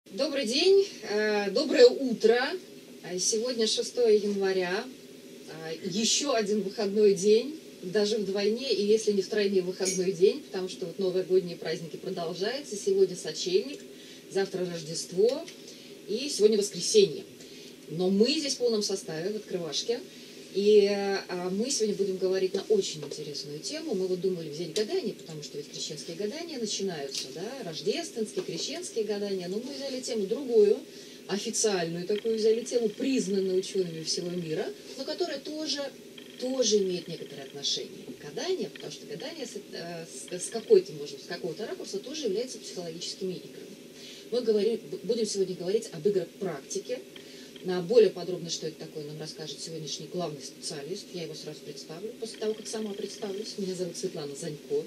Добрый день, доброе утро. Сегодня 6 января, еще один выходной день, даже вдвойне, и если не втройне выходной день, потому что вот новогодние праздники продолжаются. Сегодня сочельник, завтра Рождество и сегодня воскресенье. Но мы здесь в полном составе, в Открывашке. И мы сегодня будем говорить на очень интересную тему. Мы вот думали взять гадания, потому что ведь крещенские гадания начинаются, да, рождественские, крещенские гадания. Но мы взяли тему другую, официальную такую, взяли тему, признанную учеными всего мира, но которая тоже имеет некоторое отношение к гаданию, потому что гадание с какой-то, может быть, с какого-то ракурса тоже является психологическими играми. Мы будем сегодня говорить об играх практики. Более подробно, что это такое, нам расскажет сегодняшний главный специалист. Я его сразу представлю, после того, как сама представлюсь. Меня зовут Светлана Занько.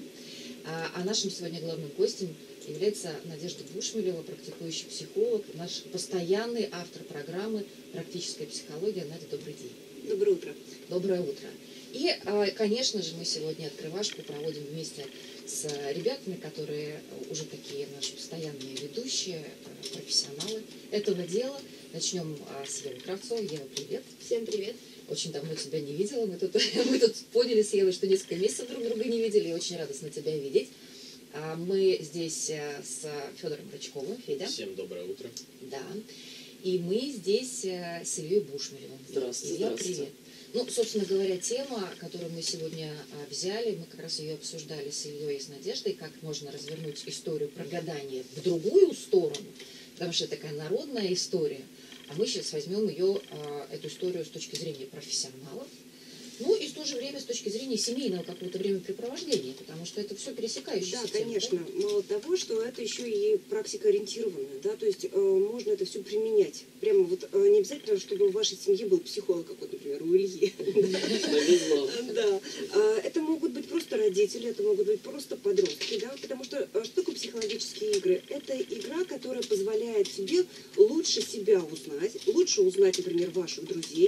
А нашим сегодня главным гостем является Надежда Бушмелева, практикующий психолог, наш постоянный автор программы «Практическая психология». Надя, добрый день. Доброе утро. Доброе утро. И, конечно же, мы сегодня открывашку проводим вместе с ребятами, которые уже такие наши постоянные ведущие, профессионалы этого дела. Начнем с Евы Кравцовой. Ева, привет. Всем привет. Очень давно тебя не видела. Мы тут поняли с Евой, что несколько месяцев друг друга не видели. И очень радостно тебя видеть. Мы здесь с Федором Рычковым. Федя. Всем доброе утро. Да. И мы здесь с Ильей Бушмелевым. Здравствуйте. Илья, привет. Ну, собственно говоря, тема, которую мы сегодня взяли, мы как раз ее обсуждали с Ильей и с Надеждой, как можно развернуть историю про гадание в другую сторону, потому что это такая народная история. А мы сейчас возьмем ее, эту историю с точки зрения профессионалов, ну и в то же время с точки зрения семейного какого-то времяпрепровождения, потому что это все пересекающиеся. Да, конечно. Да? Мало того, что это еще и практика ориентированная, да, то есть можно это все применять. Прямо вот не обязательно, чтобы в вашей семье был психолог, как вот, например, у Ильи. Да. Это могут быть просто родители, это могут быть просто подростки, да, потому что что такое психологические игры? Это игра, которая позволяет тебе лучше себя узнать, лучше узнать, например, ваших друзей,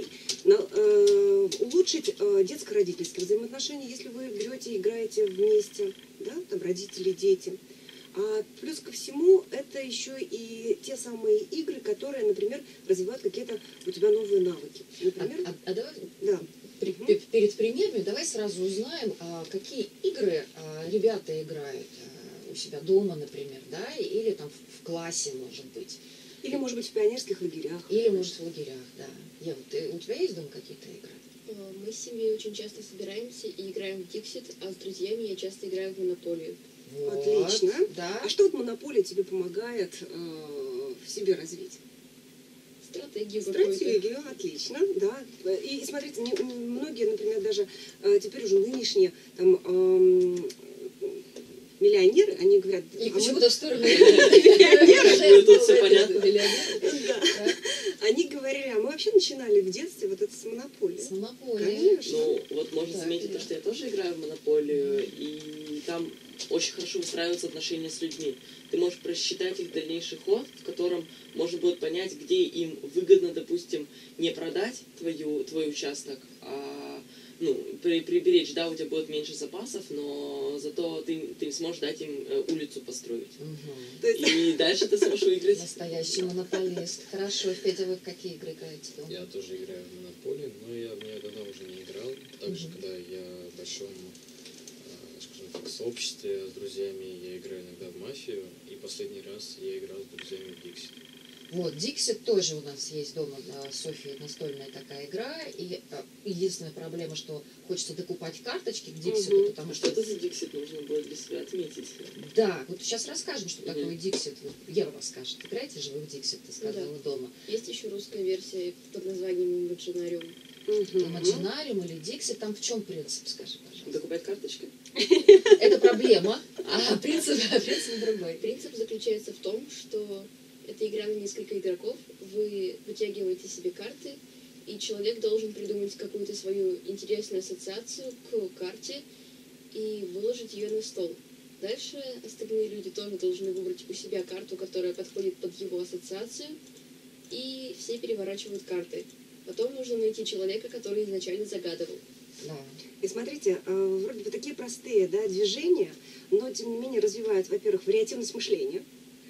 улучшить детско-родительские взаимоотношения, если вы берете и играете вместе, да, там родители, дети. А плюс ко всему, это еще и те самые игры, которые, например, развивают какие-то у тебя новые навыки. Например, давай да. Перед примерами давай сразу узнаем, какие игры ребята играют у себя дома, например, да, или там в классе, может быть. Или, может быть, в пионерских лагерях. Или, может, в лагерях, да. Ева, у тебя есть дома какие-то игры? Мы с семьей очень часто собираемся и играем в Dixit, а с друзьями я часто играю в Монополию. Вот, отлично. Да. А что вот Монополия тебе помогает в себе развить? Стратегию, отлично, да. И смотрите, многие, например, даже теперь уже нынешние там, миллионеры, они говорят... И почему-то в сторону миллионеры. Тут все понятно. Они говорили, а мы вообще начинали в детстве вот это с Монополии. С Монополией. Конечно. Ну, вот можно заметить то, что я тоже играю в Монополию, и там очень хорошо выстраиваются отношения с людьми. Ты можешь просчитать их дальнейший ход, в котором можно будет понять, где им выгодно, допустим, не продать твой участок, а приберечь, да, у тебя будет меньше запасов, но зато ты сможешь дать им улицу построить. Угу. И дальше ты сможешь выиграть. Настоящий монополист. Хорошо. Федя, вы в какие игры играете дома? Я тоже играю в Монополию, но я в нее давно уже не играл. Также, когда я в большом, скажем так, сообществе с друзьями, я играю иногда в Мафию, и последний раз я играл с друзьями в Dixit. Вот, Dixit тоже у нас есть дома, Софьи, настольная такая игра, и единственная проблема, что хочется докупать карточки к Dixit, потому Что это за Dixit нужно будет для себя отметить? Да, вот сейчас расскажем, что такое Dixit. Ева расскажет. Играете же вы в Dixit, ты сказала, дома? Есть еще русская версия под названием Imaginarium. Imaginarium или Dixit, там в чем принцип, скажи, пожалуйста? Докупать карточки? Это проблема, а принцип другой. Принцип заключается в том, что это игра на несколько игроков, вы вытягиваете себе карты, и человек должен придумать какую-то свою интересную ассоциацию к карте и выложить ее на стол. Дальше остальные люди тоже должны выбрать у себя карту, которая подходит под его ассоциацию, и все переворачивают карты. Потом нужно найти человека, который изначально загадывал. Да. И смотрите, вроде бы такие простые, да, движения, но тем не менее развивают, во-первых, вариативность мышления.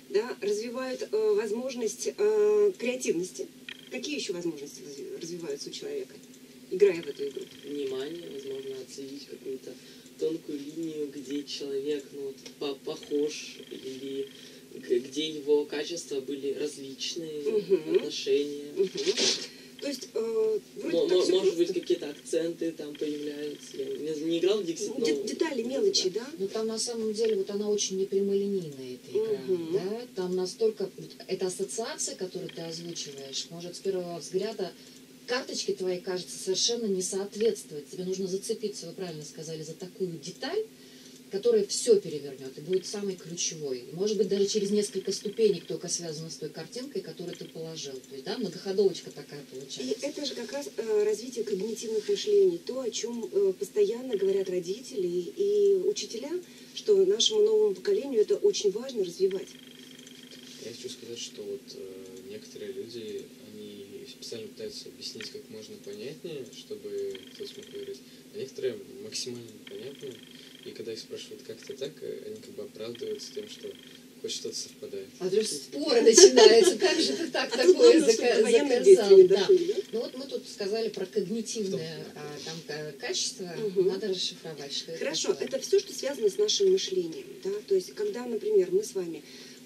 да, развивают возможность креативности. Какие еще возможности развиваются у человека, играя в эту игру? Внимание, возможно, отследить какую-то тонкую линию, где человек похож, или где его качества были различные, отношения. То есть, может быть, какие-то акценты там появляются. Я не играл в Dixit, но... Детали, мелочи, да? Ну там на самом деле вот она очень непрямолинейная, эта игра. Да? Там настолько... Это ассоциация, которую ты озвучиваешь, может с первого взгляда карточки твои, кажется, совершенно не соответствуют. Тебе нужно зацепиться, вы правильно сказали, за такую деталь, которая все перевернет и будет самой ключевой. И, может быть, даже через несколько ступенек только связано с той картинкой, которую ты положил. То есть, да, многоходовочка такая получается. И это же как раз развитие когнитивных мышлений, то, о чем постоянно говорят родители и учителя, что нашему новому поколению это очень важно развивать. Я хочу сказать, что вот некоторые люди, они специально пытаются объяснить как можно понятнее, чтобы кто смог выиграть, а некоторые максимально непонятно. И когда их спрашивают как-то так, они как бы оправдываются тем, что хоть что-то совпадает. А то есть споры начинаются. Как же ты так такое заказал? Да. Ну вот мы тут сказали про когнитивное качество. Надо расшифровать, что это. Хорошо, это все, что связано с нашим мышлением. Да? То есть, когда, например, мы с вами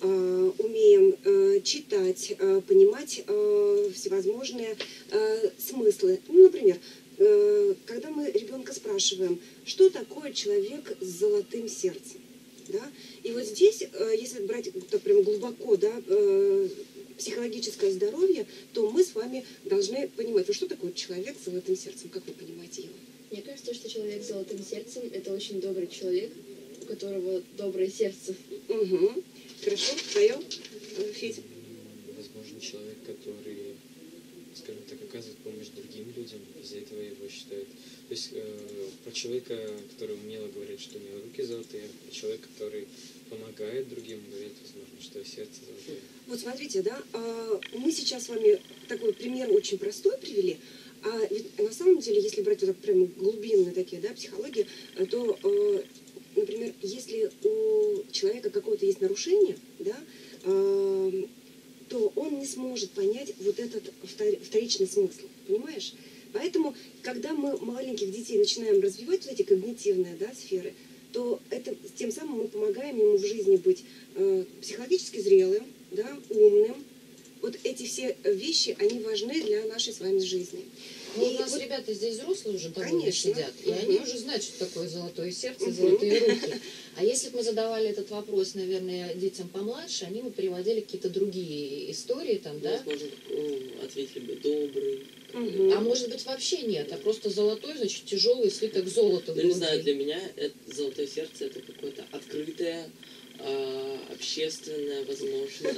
умеем читать, понимать всевозможные смыслы. Ну, например, когда мы ребенка спрашиваем, что такое человек с золотым сердцем, да? И вот здесь, если брать так прям глубоко, да, психологическое здоровье, то мы с вами должны понимать, что такое человек с золотым сердцем, как вы понимаете его? Мне кажется, что человек с золотым сердцем — это очень добрый человек, у которого доброе сердце. Хорошо, твое, Федя? Возможно, человек, который, скажем так, оказывает помощь другим людям, из-за этого его считают. То есть про человека, который умело говорит, что у него руки золотые, про человека, который помогает другим, говорит, возможно, что сердце золотое. Вот смотрите, да, мы сейчас с вами такой пример очень простой привели, а ведь на самом деле, если брать вот так прямо глубинные такие, да, психологии, то, например, если у человека какое-то есть нарушение, да, то он не сможет понять вот этот вторичный смысл, понимаешь? Поэтому, когда мы маленьких детей начинаем развивать вот эти когнитивные, да, сферы, то это, тем самым мы помогаем ему в жизни быть психологически зрелым, да, умным. Вот эти все вещи, они важны для нашей с вами жизни. Ну, у нас вот, ребята здесь взрослые уже довольно конечно, сидят, и они уже знают, что такое золотое сердце, золотые руки. А если бы мы задавали этот вопрос, наверное, детям помладше, они бы переводили какие-то другие истории там, да? Возможно, ответили бы добрый. А может быть вообще нет, а просто золотой, значит, тяжелый слиток золота. Ну, не знаю, для меня золотое сердце — это какое-то открытое, общественное, возможно.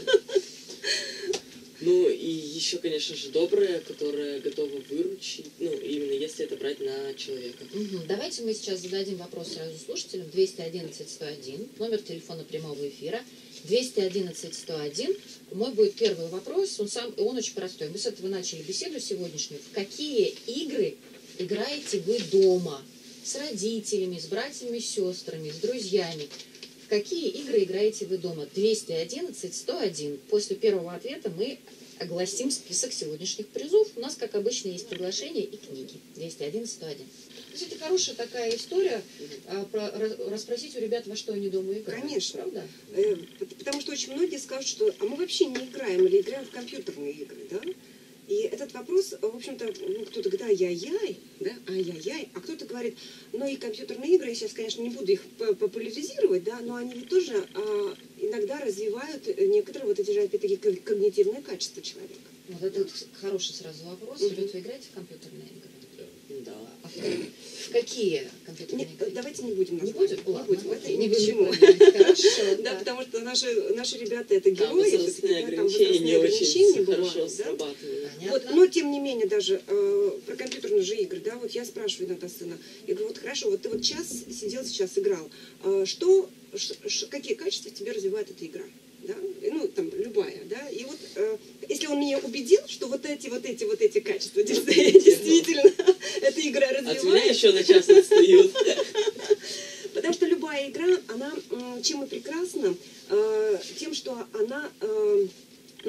Ну, и еще, конечно же, доброе, которое готово выручить, ну, именно если это брать на человека. Давайте мы сейчас зададим вопрос сразу слушателям. 211-101, номер телефона прямого эфира. 211-101. Мой будет первый вопрос, он очень простой. Мы с этого начали беседу сегодняшнюю. В какие игры играете вы дома? С родителями, с братьями, с сестрами, с друзьями? В какие игры играете вы дома? 211-101. После первого ответа мы огласим список сегодняшних призов. У нас, как обычно, есть приглашения и книги. 211-101. Это хорошая такая история, расспросить у ребят, во что они дома играют. Конечно. Правда? Потому что очень многие скажут, что а мы вообще не играем или играем в компьютерные игры, да? И этот вопрос, в общем-то, кто-то говорит, ай-яй-яй, да, ай-яй-яй, а кто-то говорит, ну и компьютерные игры, я сейчас, конечно, не буду их популяризировать, да, но они ведь тоже иногда развивают некоторые вот эти же, опять-таки, когнитивные качества человека. Вот это вот хороший сразу вопрос. Ребята, вы играете в компьютерные игры? Да. А в какие компьютерные игры? Давайте не будем Не назвать. будем? Ладно, Это окей, ни не к чему. будем. Хорошо. Да, потому что наши ребята это Там герои. возрастные всё-таки, да, там ограничения не очень бывают, хорошо да? срабатывают. Вот, но тем не менее даже про компьютерные же игры, да, вот я спрашиваю иногда сына, я говорю, вот хорошо, вот ты вот час сидел сейчас, играл, какие качества тебе развивает эта игра? Да? Ну, там, любая, да, и вот, если он меня убедил, что вот эти качества действительно эта игра развивает. От меня еще на час отстают. Потому что любая игра, она чем и прекрасна, тем, что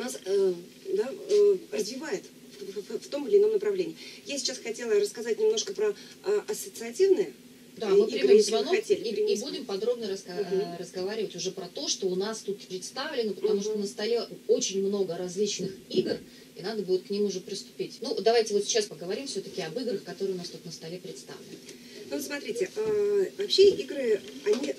нас развивает в том или ином направлении. Я сейчас хотела рассказать немножко про ассоциативные Да, мы игры, примем если вы звонок хотели, и примем будем подробно разговаривать уже про то, что у нас тут представлено, потому что на столе очень много различных игр, и надо будет к ним уже приступить. Ну, давайте вот сейчас поговорим все-таки об играх, которые у нас тут на столе представлены. Ну, смотрите, вообще игры, они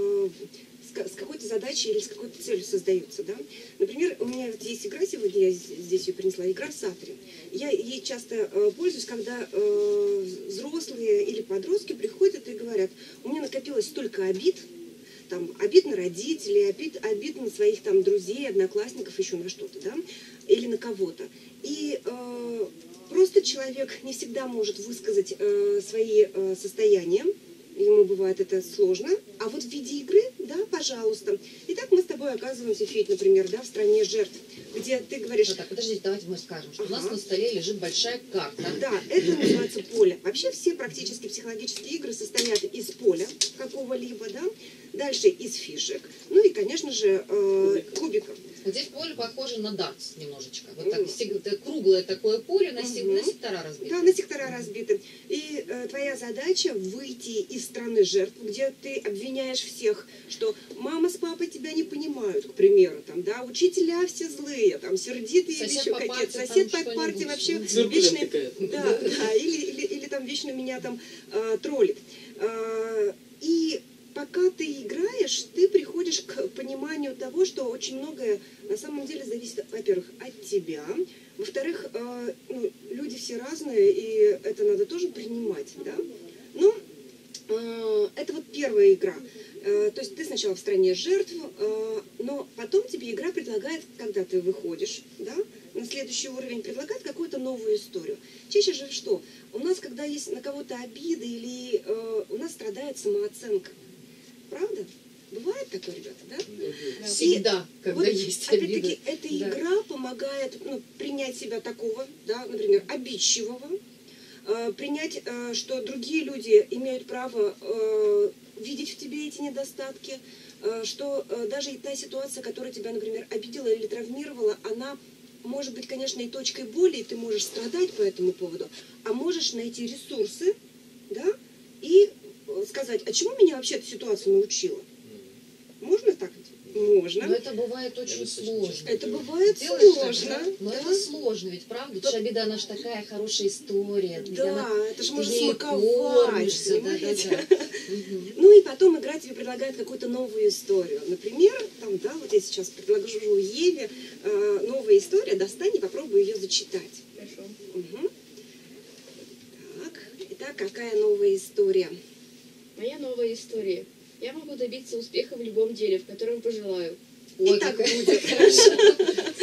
с какой-то задачей или с какой-то целью создаются, да. Например, у меня вот есть игра сегодня, я здесь ее принесла, игра Сатри. Я ей часто пользуюсь, когда взрослые или подростки приходят и говорят: у меня накопилось столько обид, там, обид на родителей, обид на своих там друзей, одноклассников, еще на что-то, да, или на кого-то. И просто человек не всегда может высказать свои состояния, ему бывает это сложно, а вот в виде игры, да, пожалуйста. Итак, мы с тобой оказываемся, Федь, например, да, в стране жертв, где ты говоришь... Вот так, подождите, давайте мы скажем, что у нас на столе лежит большая карта. Да, это называется поле. Вообще все практически психологические игры состоят из поля какого-либо, да, дальше из фишек, ну и, конечно же, кубиков. Вот здесь поле похоже на дартс немножечко. Вот так, круглое такое поле, на сектора разбито. Да, на сектора разбиты. И твоя задача выйти из страны жертв, где ты обвиняешь всех, что мама с папой тебя не понимают, к примеру, там, да, учителя все злые, там, сердитые или еще какие-то. Сосед по парте вообще вечный, да, или там вечно меня там троллит. И пока ты играешь, ты приходишь к пониманию того, что очень многое на самом деле зависит, во-первых, от тебя, во-вторых, люди все разные, и это надо тоже принимать, да. Ну, это вот первая игра. То есть ты сначала в стране жертв, но потом тебе игра предлагает, когда ты выходишь, да, на следующий уровень, предлагает какую-то новую историю. Чаще же что? У нас, когда есть на кого-то обиды, или у нас страдает самооценка. Правда? Бывает такое, ребята, да? Всегда, когда вот, есть обиды. Опять-таки, эта игра помогает принять себя такого, да, например, обидчивого, принять, что другие люди имеют право видеть в тебе эти недостатки, что даже и та ситуация, которая тебя, например, обидела или травмировала, она может быть, конечно, и точкой боли, и ты можешь страдать по этому поводу, а можешь найти ресурсы, да, и сказать, а чему меня вообще эта ситуация научила? Можно так? Можно. Но это бывает очень сложно. Это бывает сложно. Но это сложно, ведь правда? Потому что обида, она же такая хорошая история. Да, это же можно смаковать. Да. Ну и потом игра тебе предлагает какую-то новую историю. Например, там, да, вот я сейчас предложу Еве новая история, достань и попробуй ее зачитать. Хорошо. Угу. Так, итак, какая новая история? Моя новая история. Я могу добиться успеха в любом деле, в котором пожелаю. Ой, так будет. Хорошо.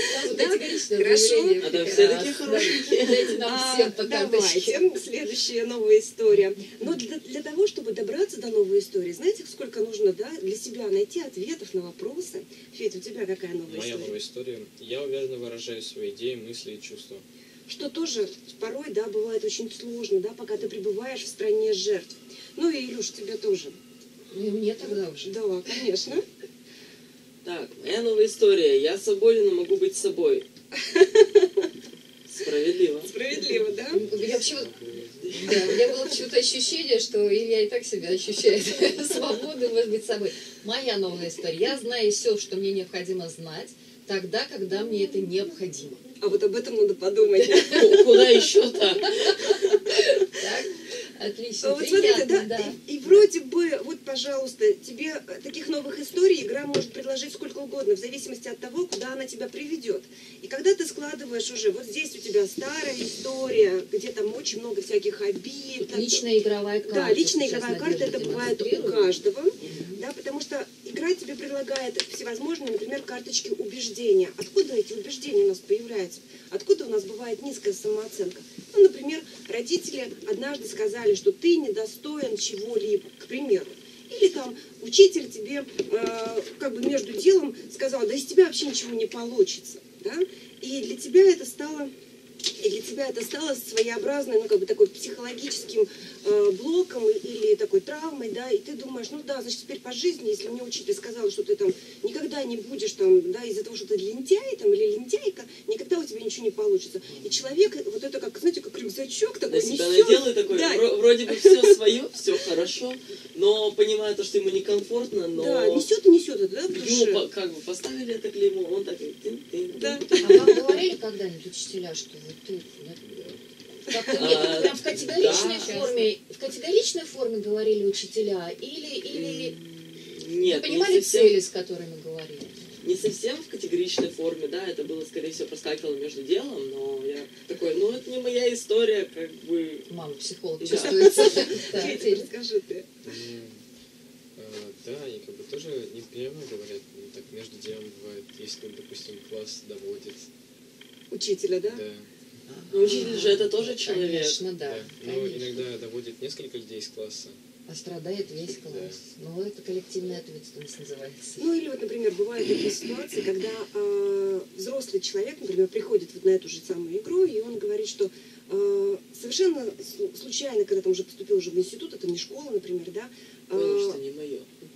А да, все такие хорошие. Дайте нам всем по карточке. Давайте, следующая новая история. Но для того, чтобы добраться до новой истории, знаете, сколько нужно, да, для себя найти ответов на вопросы? Федь, у тебя какая новая история? Моя новая история. Я уверенно выражаю свои идеи, мысли и чувства. Что тоже порой, да, бывает очень сложно, да, пока ты пребываешь в стране жертв. Ну и, Илюш, тебе тоже. И мне тогда уже. Да, конечно. Так, моя новая история. Я свободен, но могу быть собой. Справедливо. Справедливо, да? Я вообще, да, у меня было почему-то ощущение, что Илья и так себя ощущает свободным, может быть, собой. Моя новая история. Я знаю все, что мне необходимо знать, тогда, когда мне это необходимо. А вот об этом надо подумать. Куда еще-то? Так, отлично. Вот смотрите, да, и вроде бы, вот, пожалуйста, тебе таких новых историй игра может предложить сколько угодно, в зависимости от того, куда она тебя приведет. И когда ты складываешь уже, вот здесь у тебя старая история, где там очень много всяких обид. Личная игровая карта. Да, личная игровая карта, это бывает у каждого, да, потому что игра тебе предлагает всевозможные, например, карточки убеждения. Откуда эти убеждения у нас появляются? Откуда у нас бывает низкая самооценка? Ну, например, родители однажды сказали, что ты недостоин чего-либо, к примеру. Или там учитель тебе как бы между делом сказал, да из тебя вообще ничего не получится. Да? И для тебя это стало И для тебя это стало своеобразной, ну, как бы такой психологическим блоком или такой травмой, да, и ты думаешь, ну да, значит, теперь по жизни, если мне учитель сказал, что ты там никогда не будешь там, да, из-за того, что ты лентяй там или лентяйка, никогда у тебя ничего не получится. И человек, вот это как, знаете, как рюкзачок такой на себя несет. надел и такой, Да. вроде бы все свое, все хорошо, но понимая то, что ему некомфортно, но Да, несет и несет это, да, в душе. ему как бы поставили это клеймо, он такой, Да. А вам говорили когда-нибудь учителя, что вот ты как-то прям в категоричной да. форме говорили учителя, или Нет, вы не понимали совсем. цели, с которыми говорили? Не совсем в категоричной форме, да, это было, скорее всего, проскакивало между делом, но я такой, ну, это не моя история, как бы... Мама, психолог, Да. чувствуется. Да. Федя, расскажи ты. Да, они как бы тоже не прямо говорят, ну, так между делом бывает, если, допустим, класс доводит. Учителя, да? Да, Ну, учитель же это тоже человек. Конечно, да. Но Конечно. иногда доводит несколько людей из класса. А страдает весь класс. Ну, это коллективная ответственность называется. Ну или вот, например, бывают такие ситуации, когда взрослый человек, например, приходит вот на эту же самую игру, и он говорит, что совершенно случайно, когда там уже поступил уже в институт, это не школа, например, да, Потому что не мое.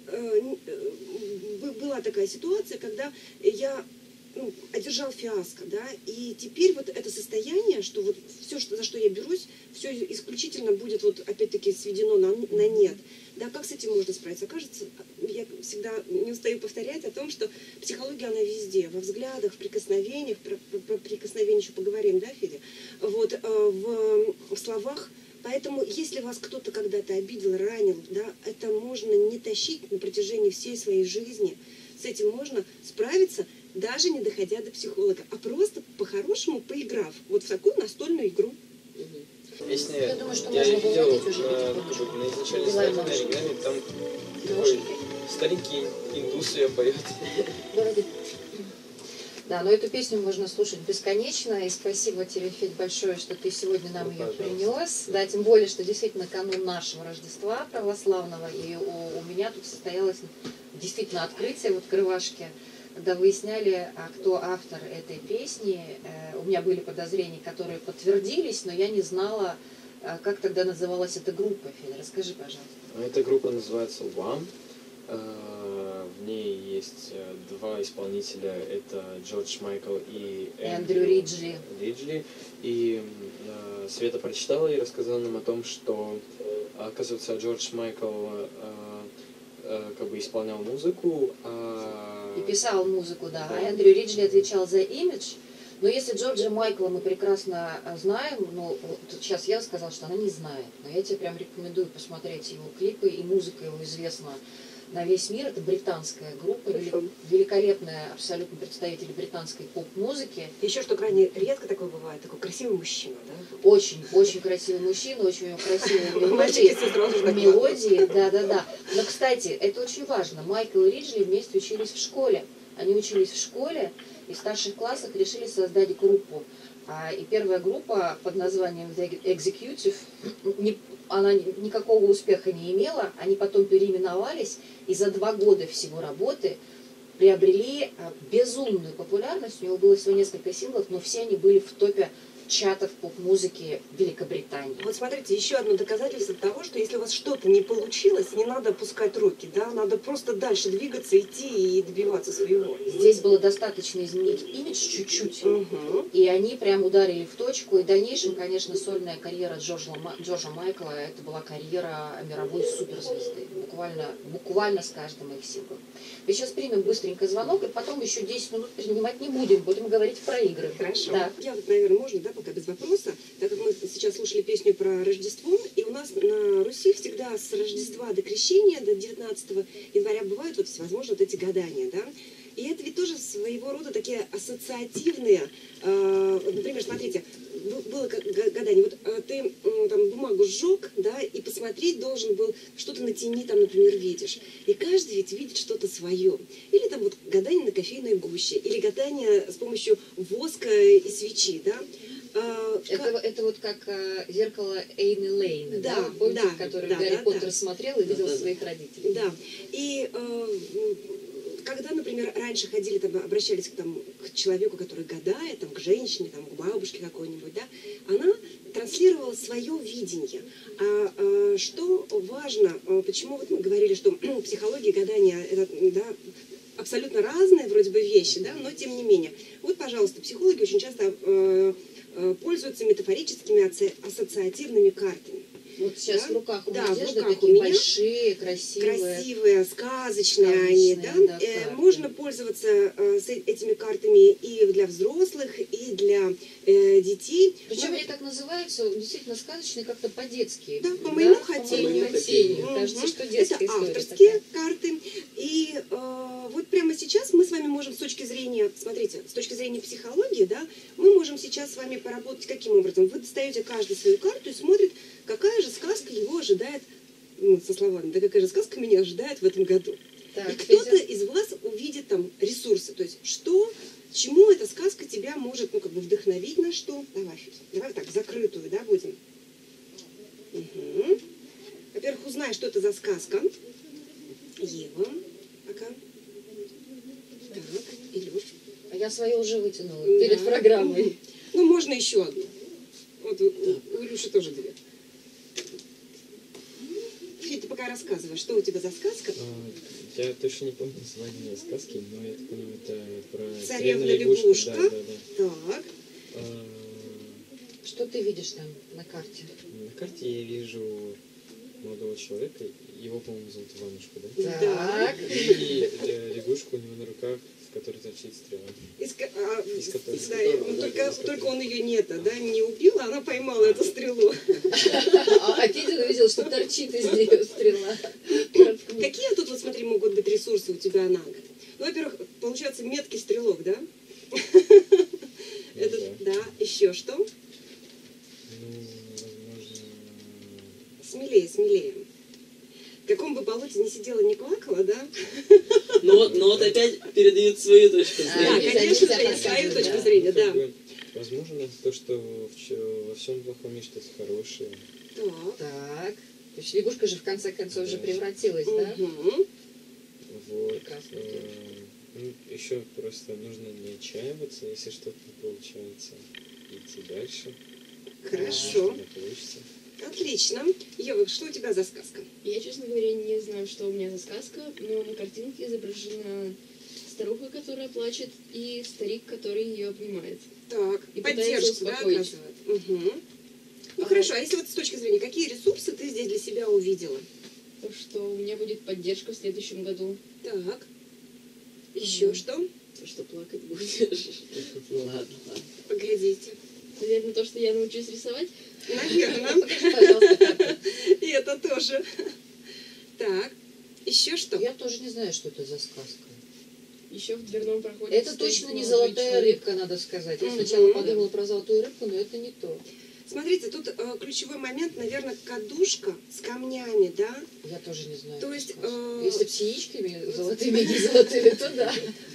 была такая ситуация, когда я одержал фиаско, да, и теперь вот это состояние, что вот все, за что я берусь, все исключительно будет вот опять-таки сведено на нет. Да, как с этим можно справиться? Кажется, я всегда не устаю повторять о том, что психология, она везде, во взглядах, в прикосновениях, про прикосновение еще поговорим, да, Федя? Вот, в словах. Поэтому, если вас кто-то когда-то обидел, ранил, да, это можно не тащить на протяжении всей своей жизни. С этим можно справиться, даже не доходя до психолога, а просто по-хорошему поиграв вот в такую настольную игру. Песня, Я думаю, что я можно видел выводить уже потихонечку. как бы на изначальной Бывает стадии на наушники. оригами, там такой Наушники. старенький индус ее поет. Городе. Да, но эту песню можно слушать бесконечно. И спасибо тебе, Федь, большое, что ты сегодня нам ее принес. Да, тем более, что действительно канун нашего Рождества православного. И у меня тут состоялось действительно открытие вот в Крывашке, когда выясняли, кто автор этой песни. У меня были подозрения, которые подтвердились, но я не знала, как тогда называлась эта группа. Федя, расскажи, пожалуйста. Эта группа называется One. В ней есть два исполнителя, это Джордж Майкл и Эндрю Риджли. И Света прочитала и рассказала нам о том, что, оказывается, Джордж Майкл как бы исполнял музыку. И писал музыку, да. А Эндрю Риджли отвечал за имидж. Но если Джорджа Майкла мы прекрасно знаем, ну, вот сейчас я сказала, что она не знает, но я тебе прям рекомендую посмотреть его клипы, и музыка его известна на весь мир. Это британская группа, великолепные абсолютно представители британской поп-музыки. Еще что крайне редко такое бывает, такой красивый мужчина, да? Очень, очень красивый мужчина, очень у него красивые Мальчики все сразу же мелодии, да. Но, кстати, это очень важно. Майкл и Риджли вместе учились в школе. Они учились в школе, и в старших классах решили создать группу. И первая группа под названием The Executive, она никакого успеха не имела. Они потом переименовались, и за 2 года всего работы приобрели безумную популярность. У него было всего несколько синглов, но все они были в топе чатов поп-музыки Великобритании. Вот смотрите, еще одно доказательство того, что если у вас что-то не получилось, не надо опускать руки, да, надо просто дальше двигаться, идти и добиваться своего. Здесь было достаточно изменить имидж чуть-чуть, и они прям ударили в точку. И в дальнейшем, конечно, сольная карьера Джорджа Майкла, это была карьера мировой суперзвезды, буквально с каждым их синглом. Мы сейчас примем быстренько звонок, и потом еще 10 минут принимать не будем говорить про игры. Хорошо. Да. Я вот, наверное, можно, да, пока без вопроса, так как мы сейчас слушали песню про Рождество, и у нас на Руси всегда с Рождества до Крещения, до 19 января бывают вот всевозможные вот эти гадания, да, и это ведь тоже своего рода такие ассоциативные, например, смотрите, было гадание, вот ты там бумагу сжег, да, и посмотреть должен был, что ты на тени там, например, видишь. И каждый ведь видит что-то свое. Или там вот гадание на кофейной гуще, или гадание с помощью воска и свечи, да. Это вот как зеркало Эйны Лейна, да? Помните, в котором Гарри Поттер смотрел и видел своих родителей. Да. И когда, например, раньше ходили, там, обращались к человеку, который гадает, там, к женщине, там, к бабушке какой-нибудь, да, она транслировала свое видение. Что важно, почему вот мы говорили, что психология и гадание это, да, абсолютно разные вроде бы вещи, да, но тем не менее. Вот, пожалуйста, психологи очень часто пользуются метафорическими ассоциативными картами. Вот сейчас да? в руках у Да, в Надежды руках такие у меня большие, красивые. Красивые, сказочные они, да? карты. Можно пользоваться этими картами и для взрослых, и для детей. Причем Но- они так называются, действительно сказочные, как-то по-детски. Да, по моему По хотению. моему хотению. Кажется, Мгм. что детская Это история авторские такая. карты. И вот прямо сейчас мы с вами можем с точки зрения, смотрите, с точки зрения психологии, да, мы можем сейчас с вами поработать каким образом? Вы достаете каждый свою карту и смотрит, какая же сказка его ожидает, ну, со словами, да, какая же сказка меня ожидает в этом году. Так, И кто-то Федя, из вас увидит там ресурсы, то есть что, чему эта сказка тебя может, ну, как бы вдохновить на что. Давай, Федя, давай так, закрытую, да, будем. Угу. Во-первых, узнай, что это за сказка. Ева, пока. Так, Илюш. а я свое уже вытянула Да. перед программой. Ну, можно еще одну. Вот у Илюши тоже две. Федя, ты пока рассказывай, что у тебя за сказка? Я точно не помню название сказки, но я так понимаю, это про Царевна-лягушка. Да, да, да. Так. Что ты видишь там на карте? На карте я вижу молодого человека, его, по-моему, зовут Иванушка, да? Так. И лягушку у него на руках, в которой торчит стрела. Из которой- да, ну, только он ее не убил, а она поймала эту стрелу. А Федя увидел, что торчит из нее стрела. Какие тут, вот смотри, могут быть ресурсы у тебя на год? Ну, во-первых, получается меткий стрелок, да? Это, да. Еще что? Ну, возможно... Смелее, смелее. В каком бы болоте ни сидела, не плакала, да? Но вот опять передают свою точку А, Да, зрения. конечно, нельзя свою показывать, точку да. зрения, Как да. бы, возможно, то, что во всем плохом есть что-то хорошее. Так. Так. То есть лягушка же в конце концов уже превратилась, да? Мгм. Вот. Прекрасно. Ну, еще просто нужно не отчаиваться, если что-то не получается. Идти дальше. Хорошо. Что-то получится. Отлично. Ева, что у тебя за сказка? Я, честно говоря, не знаю, что у меня за сказка, но на картинке изображена старуха, которая плачет, и старик, который ее обнимает. Так, И поддержку, пытается да, успокоить. оказывает. Мгм. Ну хорошо, а если вот с точки зрения, какие ресурсы ты здесь для себя увидела? То, что у меня будет поддержка в следующем году. Так. Еще что? То, что плакать будешь. Ну ладно, ладно. Погодите. Наверное, то, что я научусь рисовать. Наверное. Покажи, пожалуйста, карту. И это тоже. Так. Еще что? Я тоже не знаю, что это за сказка. Еще в дверном проходе. Это стоит точно не молодой золотая человек. рыбка, надо сказать. Я Мгм. сначала подумала про золотую рыбку, но это не то. Смотрите, тут ключевой момент, наверное, кадушка с камнями, да? Я тоже не знаю. То эту есть, сказку. Если с яичками золотыми и не золотыми, то да.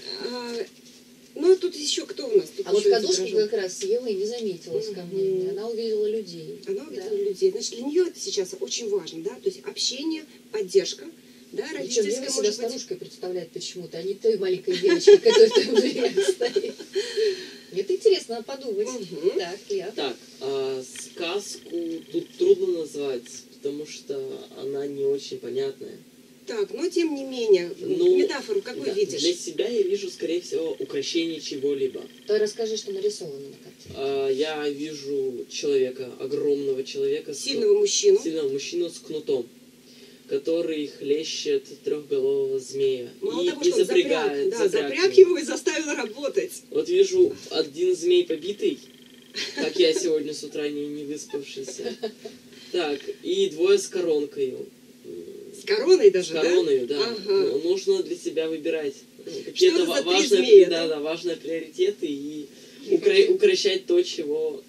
Ну, тут еще кто у нас? Тут А вот еще кадушку изображен. как раз Ева и не заметила с камнями. Она увидела людей. Она увидела Да. людей. Значит, для нее это сейчас очень важно, да? То есть общение, поддержка, да, Причем родительская, Ева себя может быть. старушкой представляет почему-то, а не той маленькой девочкой, которая там в дверях стоит. Это интересно, надо подумать. Мгм. Так, я. Так, сказку тут трудно назвать, потому что она не очень понятная. Так, но тем не менее, Ну, метафору какую Да, видишь? Для себя я вижу, скорее всего, украшение чего-либо. То расскажи, что нарисовано на карте. Я вижу человека, огромного человека, Сильного мужчину. сильного мужчину с кнутом, который хлещет трехголового змея Мало и того, что он запрягает. запряг его и заставил работать. Вот вижу один змей побитый, как я сегодня с утра не выспавшийся. Так, и двое с коронкой. С короной С даже, короной, да. Ага. Ну, нужно для себя выбирать какие-то Что это за три важные, змея, да, да? да, важные приоритеты и укращать то, чего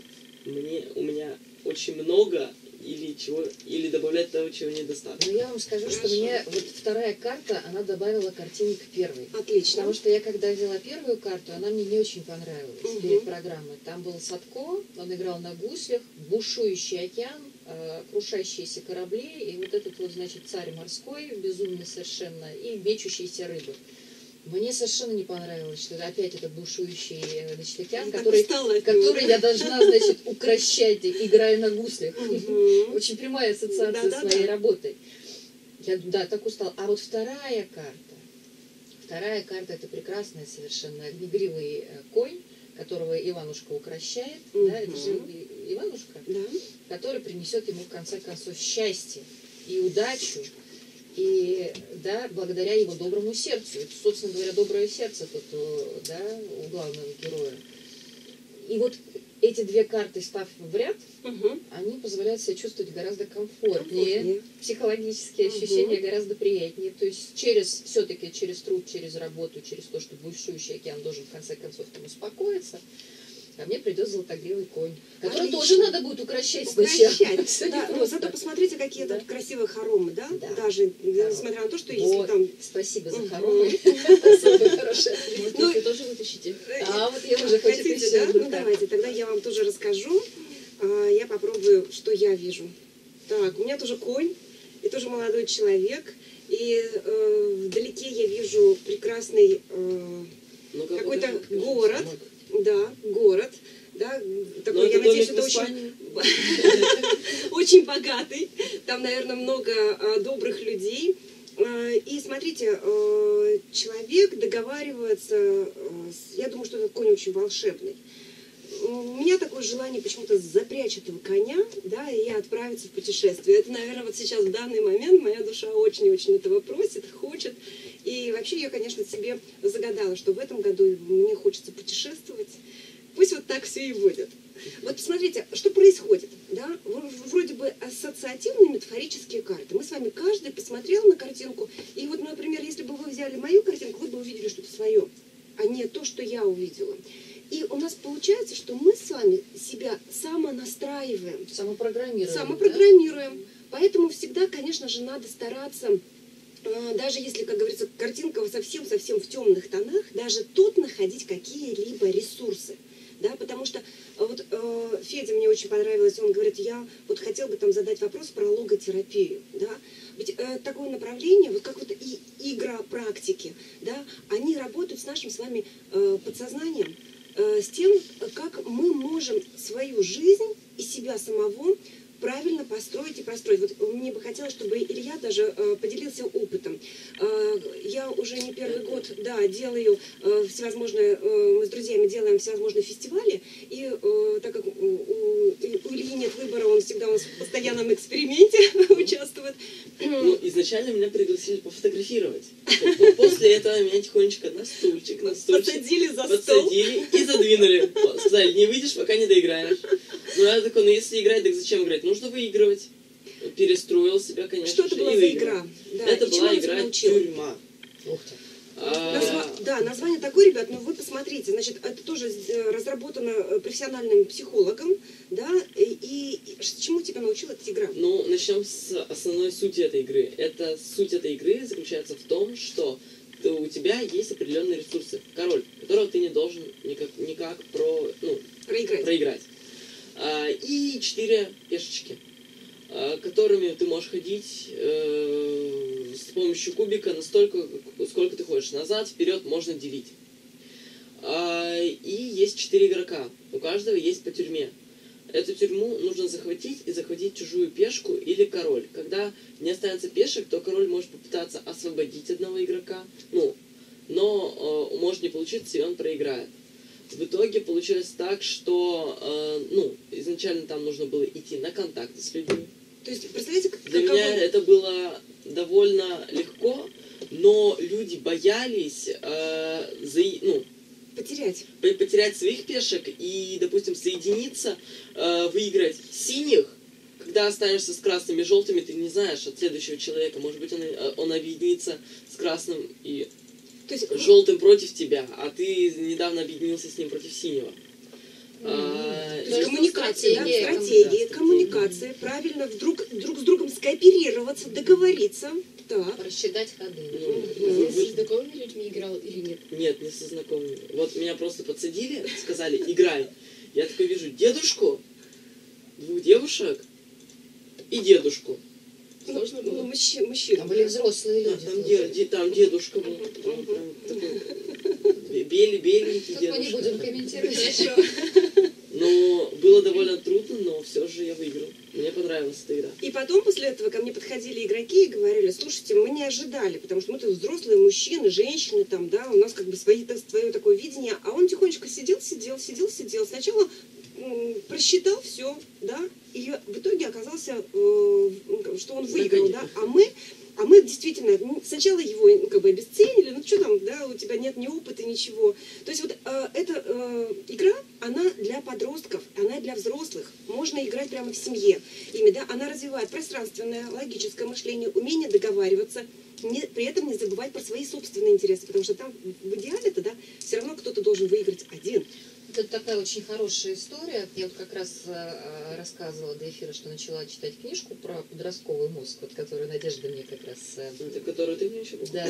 у меня очень много, или добавлять того, чего недостаточно. Но я вам скажу, что Хорошо. мне вот вторая карта, она добавила картине к первой. да? Отлично. Потому что я когда взяла первую карту, она мне не очень понравилась Мгм. перед программой. Там был Садко, он играл на гуслях, бушующий океан, крушащиеся корабли, и вот этот вот, значит, царь морской, безумный совершенно, и мечущиеся рыбы. Мне совершенно не понравилось, что это опять этот бушующий Дачтакян, Так который устала от него, который да? я должна, значит, укращать, играя на гуслях. Мгм. Очень прямая ассоциация Да-да-да. с моей работой. Я, да, так устала. А вот вторая карта это прекрасный совершенно огнегривый конь, которого Иванушка укращает. Да, это же Иванушка, Да. который принесет ему в конце концов счастье и удачу. И да, благодаря его доброму сердцу. Это, собственно говоря, доброе сердце тут, да, у главного героя. И вот эти две карты, став в ряд, Мгм. они позволяют себя чувствовать гораздо комфортнее, Комфортнее. психологические ощущения гораздо приятнее. То есть все-таки через труд, через работу, через то, что бушующий океан должен в конце концов там успокоиться, ко мне придет золотогривый конь, который Отлично. тоже надо будет укращать сначала. Укращать. Всё Да, но непросто. зато посмотрите, какие Да. тут красивые хоромы, да? Да. Даже Хоромы. несмотря на то, что если Вот. там... Спасибо за Мгм. хоромы. Особо хорошая. Может, Ну, вы тоже вытащите? А вот я уже хочу Хотите, еще да? одну Ну карту. давайте, тогда я вам тоже расскажу. Я попробую, что я вижу. Так, у меня тоже конь, и тоже молодой человек. И вдалеке я вижу прекрасный Ну-ка, какой-то покажи, город. самок. Да, город. Да, Ну, такой, это я надеюсь, домик это в очень, Испании. очень богатый. Там, наверное, много добрых людей. И смотрите, человек договаривается, я думаю, что этот конь очень волшебный. У меня такое желание почему-то запрячь этого коня, да, и отправиться в путешествие. Это, наверное, вот сейчас в данный момент моя душа очень-очень этого просит, хочет. И вообще я, конечно, себе загадала, что в этом году мне хочется путешествовать. Пусть вот так все и будет. Вот посмотрите, что происходит. Да? Вроде бы ассоциативные метафорические карты. Мы с вами каждый посмотрел на картинку. И вот, например, если бы вы взяли мою картинку, вы бы увидели что-то свое, а не то, что я увидела. И у нас получается, что мы с вами себя самонастраиваем, Самопрограммирование. самопрограммируем. Поэтому всегда, конечно же, надо стараться, даже если, как говорится, картинка совсем-совсем в темных тонах, даже тут находить какие-либо ресурсы. Да, потому что вот Федя мне очень понравилось, он говорит, я вот хотел бы там задать вопрос про логотерапию, да, ведь такое направление, вот как вот и игра практики, да, они работают с нашим с вами подсознанием, с тем, как мы можем свою жизнь и себя самого правильно построить и простроить. Вот мне бы хотелось, чтобы Илья даже поделился опытом. Я уже не первый год, да, делаю всевозможные, мы с друзьями делаем всевозможные фестивали, и так как у Ильи нет выбора, он всегда у нас в постоянном эксперименте участвует. Ну, изначально меня пригласили пофотографировать. После этого меня тихонечко на стульчик. Посадили за стол. Подсадили и задвинули. Сказали, не выйдешь, пока не доиграешь. Ну, я такой, ну если играть, так зачем играть? Нужно выигрывать. Перестроил себя, конечно Что это же, была и за выиграл. игра? Да, Это и чему была она тебя игра научила? «Тюрьма». Ух ты. Да, название такое, ребят, но вы посмотрите, значит, это тоже разработано профессиональным психологом, да, и чему тебя научила эта игра? Ну, начнем с основной сути этой игры. Суть этой игры заключается в том, что у тебя есть определенные ресурсы. Король, которого ты не должен никак проиграть. И 4 пешечки, которыми ты можешь ходить с помощью кубика настолько, сколько ты хочешь. Назад, вперед можно делить. И есть 4 игрока. У каждого есть по тюрьме. Эту тюрьму нужно захватить и захватить чужую пешку или король. Когда не останется пешек, то король может попытаться освободить одного игрока, но может не получиться, и он проиграет. В итоге получилось так, что изначально там нужно было идти на контакты с людьми. То есть, представляете, Для меня это было довольно легко, но люди боялись потерять своих пешек и, допустим, соединиться, выиграть синих. Когда останешься с красными и желтыми, ты не знаешь от следующего человека. Может быть, он объединится с красным и желтым против тебя, а ты недавно объединился с ним против синего. То есть коммуникация, да, стратегия, Да, коммуникация, правильно друг с другом скооперироваться, договориться. Так. Рассчитать ходы. Вы с знакомыми людьми играл или нет? Нет, не со знакомыми. Вот меня просто подсадили, сказали, играй. Я такой вижу дедушку, 2 девушек и дедушку. Сложно было? Мужчина. Там были взрослые люди. Там дедушка был. Он прям такой беленький Тут мы не дедушка. будем комментировать. Но было довольно трудно, но все же я выиграл. Мне понравилась эта игра. И потом после этого ко мне подходили игроки и говорили: слушайте, мы не ожидали, потому что мы тут взрослые мужчины, женщины, там, да, у нас как бы свое такое видение, а он тихонечко сидел. Сначала просчитал все, да, и в итоге оказался, что он выиграл, да, а мы действительно сначала его как бы обесценили, ну что там, да, у тебя нет ни опыта, ничего. То есть вот эта игра, она для подростков, она для взрослых. Можно играть прямо в семье ими, да, она развивает пространственное, логическое мышление, умение договариваться, при этом не забывать про свои собственные интересы, потому что там в идеале-то, да, все равно кто-то должен выиграть один. Это такая очень хорошая история. Я вот как раз рассказывала до эфира, что начала читать книжку про подростковый мозг, вот, которую Надежда мне как раз... Это которую ты мне еще Да,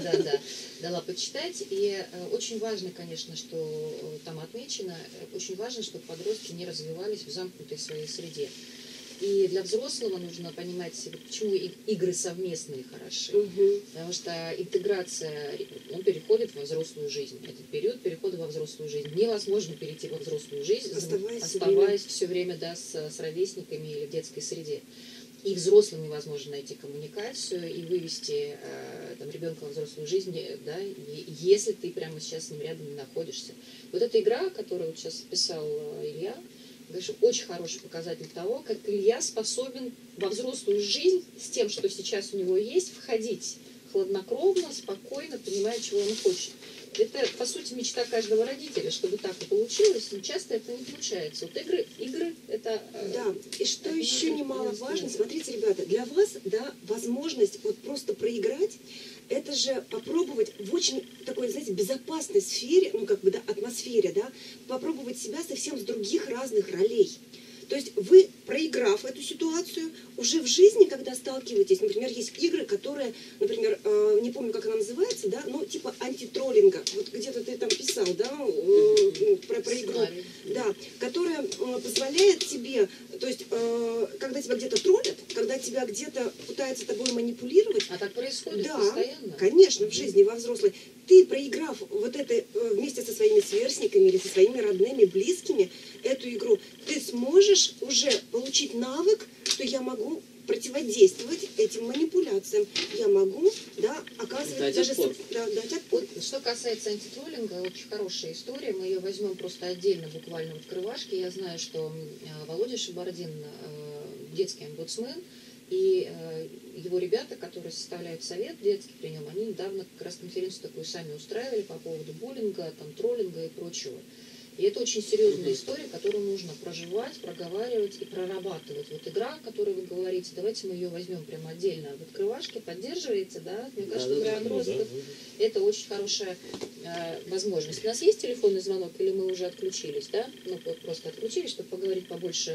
дала почитать. И очень важно, конечно, что там отмечено, очень важно, чтобы подростки не развивались в замкнутой своей среде. И для взрослого нужно понимать, почему игры совместные хороши. Потому что интеграция, он переходит во взрослую жизнь. Этот период перехода во взрослую жизнь. Невозможно перейти во взрослую жизнь, оставаясь все время да, с ровесниками или в детской среде. И взрослым невозможно найти коммуникацию и вывести там, ребенка во взрослую жизнь, да, если ты прямо сейчас с ним рядом не находишься. Вот эта игра, которую вот сейчас писал Илья, конечно, очень хороший показатель того, как Илья способен во взрослую жизнь с тем, что сейчас у него есть, входить хладнокровно, спокойно, понимая, чего он хочет. Это, по сути, мечта каждого родителя, чтобы так и получилось, но часто это не получается. Вот игры это... Да, и что еще немаловажно, смотрите, ребята, для вас, да, возможность вот просто проиграть, это же попробовать в очень такой, знаете, безопасной сфере, ну, как бы, да, атмосфере, да, попробовать себя совсем с других разных ролей. То есть вы, проиграв эту ситуацию, уже в жизни, когда сталкиваетесь, например, есть игры, которые, например, не помню, как она называется, да, ну, типа антитроллинга. Вот где-то ты там писал, да, про игру. Да, которая позволяет тебе, то есть, когда тебя где-то троллят, когда тебя где-то пытаются тобой манипулировать. А так происходит да, постоянно? Конечно, в жизни, во взрослой. Ты, проиграв вот это вместе со своими сверстниками или со своими родными, близкими, эту игру, ты сможешь уже получить навык, что я могу противодействовать этим манипуляциям. Я могу, да, оказывать дать даже... отпор. Да, дать отпор. Вот, что касается антитроллинга, очень хорошая история. Мы ее возьмем просто отдельно, буквально в крывашке. Я знаю, что Володя Шабардин, детский омбудсмен, и его ребята, которые составляют совет детский при нем, они недавно как раз конференцию такую сами устраивали по поводу буллинга, там, троллинга и прочего. И это очень серьезная история, которую нужно проживать, проговаривать и прорабатывать. Вот игра, о которой вы говорите, давайте мы ее возьмем прямо отдельно в открывашке, поддерживается, да? Мне кажется, для подростков это очень хорошая возможность. У нас есть телефонный звонок или мы уже отключились, да? Ну, вот просто отключились, чтобы поговорить побольше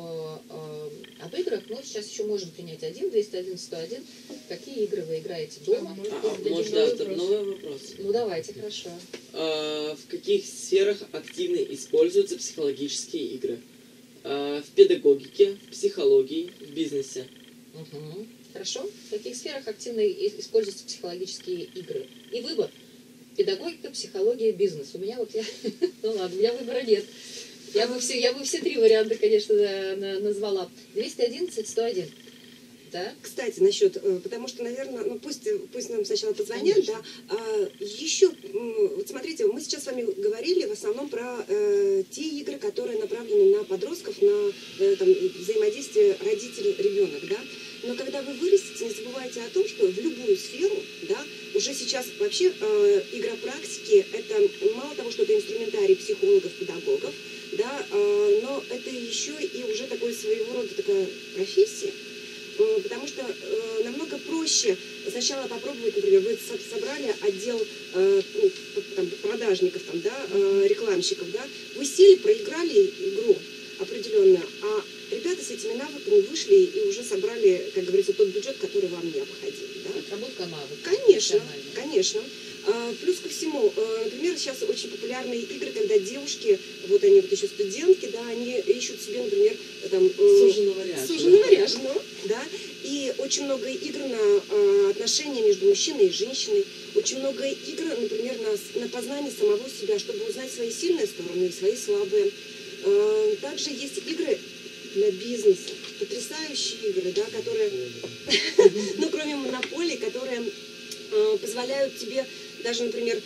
об играх. Но сейчас еще можем принять 1-211-101. Какие игры вы играете дома? Можно новый вопрос. Ну, давайте, хорошо. В каких сферах активно используются психологические игры? В педагогике, в психологии, в бизнесе. Угу. Хорошо. В каких сферах активно используются психологические игры? И выбор. Педагогика, психология, бизнес. У меня вот ну ладно, у меня выбора нет. Я бы все три варианта, конечно, назвала. 211-101. Да? Кстати, насчет, потому что, наверное, ну пусть нам сначала позвонят, конечно. Да. Еще, вот смотрите, мы сейчас с вами говорили в основном про те игры, которые направлены на подростков, на там, взаимодействие родитель-ребенок, да. Но когда вы вырастете, не забывайте о том, что в любую сферу, да, уже сейчас вообще игра практики, это мало того, что это инструментарий психологов, педагогов, да, но это еще и уже такой своего рода такая профессия. Потому что намного проще сначала попробовать, например, вы собрали отдел там, продажников, там, да, рекламщиков, да, вы сели, проиграли игру определенную, а ребята с этими навыками вышли и уже собрали, как говорится, тот бюджет, который вам необходим. Да? Отработка навыков. Конечно, конечно. Плюс ко всему, Почему? Например, сейчас очень популярные игры, когда девушки, вот они вот еще студентки, да, они ищут себе, например, там... Суженого ряженого. Суженого ряженого, да. И очень много игр на отношения между мужчиной и женщиной. Очень много игр, например, на познание самого себя, чтобы узнать свои сильные стороны и свои слабые. Также есть игры для бизнеса. Потрясающие игры, да, которые, ну, кроме монополий, которые позволяют тебе даже, например,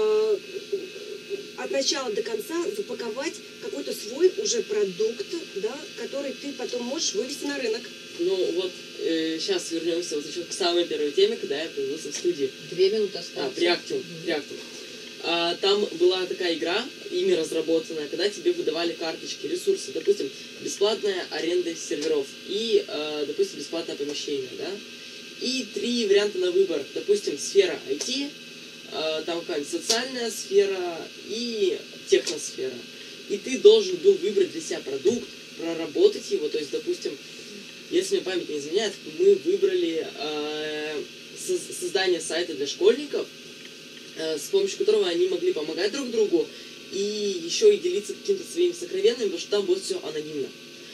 от начала до конца запаковать какой-то свой уже продукт, да, который ты потом можешь вывести на рынок. Ну вот, сейчас вернемся вот еще к самой первой теме, когда я появился в студии. 2 минуты осталось. Преактиум. Там была такая игра, ими разработанная, когда тебе выдавали карточки, ресурсы, допустим, бесплатная аренда серверов и, допустим, бесплатное помещение, да? И 3 варианта на выбор, допустим, сфера IT, там какая-нибудь социальная сфера и техносфера. И ты должен был выбрать для себя продукт, проработать его, то есть, допустим, если мне память не изменяет, мы выбрали создание сайта для школьников, с помощью которого они могли помогать друг другу и еще и делиться какими-то своими сокровенными, потому что там будет все анонимно.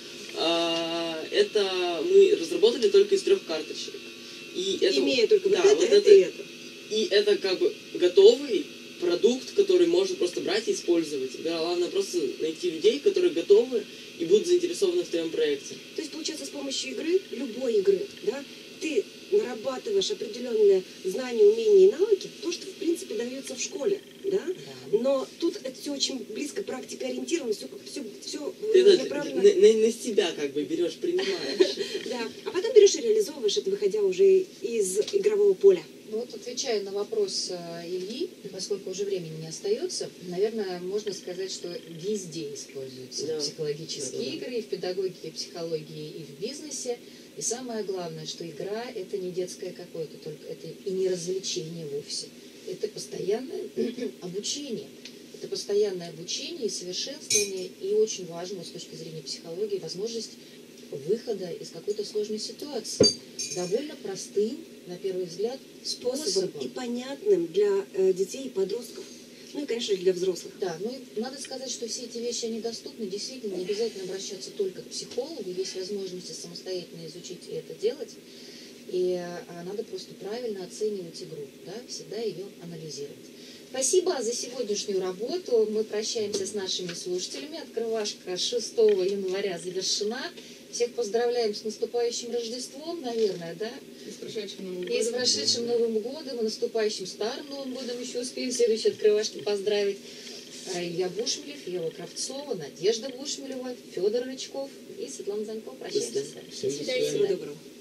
Это мы разработали только из 3 карточек. И это, имея только да, вот это и это. И это как бы готовый продукт, который можно просто брать и использовать. Главное просто найти людей, которые готовы и будут заинтересованы в твоем проекте. То есть, получается, с помощью игры, любой игры, да, ты нарабатываешь определенные знания, умения и навыки, то, что, в принципе, дается в школе, да? Но тут это все очень близко практикоориентировано, все Ты это направлено... на себя как бы берешь, принимаешь. Да, а потом берешь и реализовываешь это, выходя уже из игрового поля. Ну вот, отвечая на вопрос Ильи, поскольку уже времени не остается, наверное, можно сказать, что везде используются Да. психологические Да. игры, и в педагогике, и в психологии, и в бизнесе. И самое главное, что игра – это не детское какое-то, только это и не развлечение вовсе. Это постоянное обучение. Это постоянное обучение и совершенствование, и очень важно с точки зрения психологии возможность выхода из какой-то сложной ситуации. Довольно простым, на первый взгляд, способом. И понятным для детей и подростков. Ну и, конечно, для взрослых. Да, ну и надо сказать, что все эти вещи, они доступны. Действительно, не обязательно обращаться только к психологу. Есть возможности самостоятельно изучить и это делать. И надо просто правильно оценивать игру, да, всегда ее анализировать. Спасибо за сегодняшнюю работу. Мы прощаемся с нашими слушателями. Открывашка 6 января завершена. Всех поздравляем с наступающим Рождеством, наверное, да? И с прошедшим Новым И годом. с прошедшим Новым годом, и наступающим Старым Новым годом еще успеем следующие открывашки поздравить. Илья Бушмелев, Ева Кравцова, Надежда Бушмелева, Федор Рычков и Светлана Занькова. Прощаемся. До свидания. Всем до До свидания. свидания. Всего доброго.